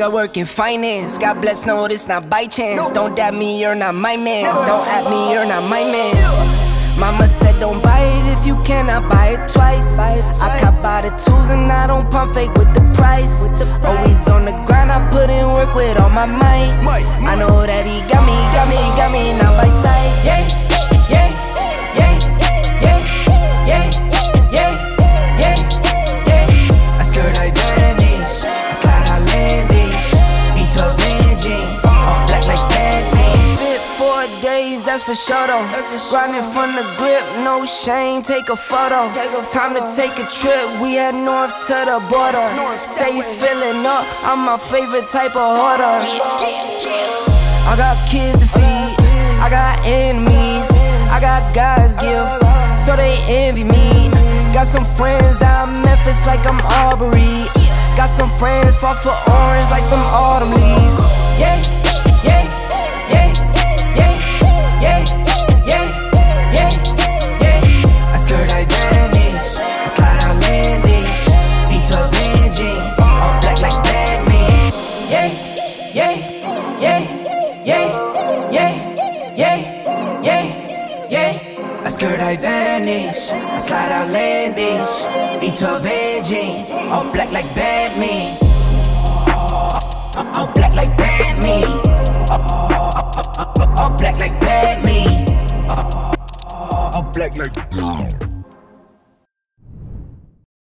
got work in finance. God bless, no, this not by chance. Don't dab me, you're not my man. Don't at me, you're not my man. Mama said don't buy it if you cannot buy it twice. I cop by the tools and I don't pump fake with the price. Always on the grind, I put in work with all my might. I know that he got me, not by sight. Yeah, yeah, yeah, yeah, yeah, yeah, yeah, yeah. I skirt like vanish, I slide out landish. V12 engine, all black like Batman. Sit 4 days, that's for sure though. Grinding from the grip, no shame, take a photo. Time to take a trip, we head north to the border. Say you feeling up, I'm my favorite type of hoarder. I got kids to feed, I got enemies, I got God's gift, so they envy me. Got some friends out in Memphis like I'm Aubrey. Got some friends fought for orange like some autumn leaves. Yeah, yeah, yeah, yeah, yeah, yeah, yeah, yeah. I skirt like vanish, I slide out landish. V12 engine, all black like Batman. Yeah, yeah, yeah, yeah, yeah, yeah, yeah, yeah. I skirt like vanish, I slide out landish. V12 engine, all black like Batman. All black like Batman. All black like Batman. All black like